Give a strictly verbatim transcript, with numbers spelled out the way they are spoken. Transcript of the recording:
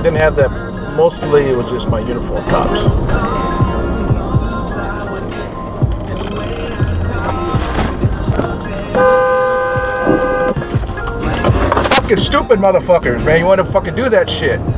didn't have that. Mostly it was just my uniform cops. Fucking stupid motherfuckers, man. You want to fucking do that shit.